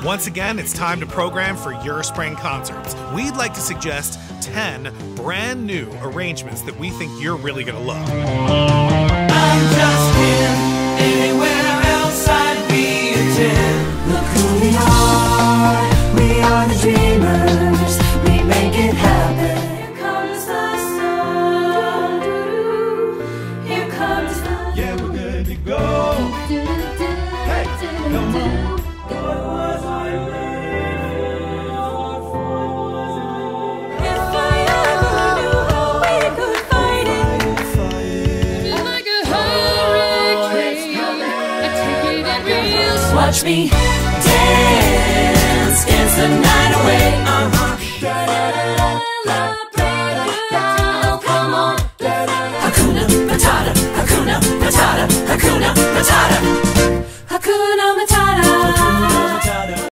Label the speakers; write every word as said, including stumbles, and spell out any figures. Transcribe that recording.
Speaker 1: Once again, it's time to program for your spring concerts. We'd like to suggest ten brand new arrangements that we think you're really gonna love.
Speaker 2: I'm just in, anywhere else I'd be a ten.
Speaker 3: Look who we are, we are the dreamers, we make it happen. Here comes the sun, here comes the...
Speaker 2: Yeah, we're good to go. Hey, come on. What was I made for?
Speaker 3: If I ever knew how we could fight it,
Speaker 4: like a hurricane, I take it at real slow.
Speaker 3: watch me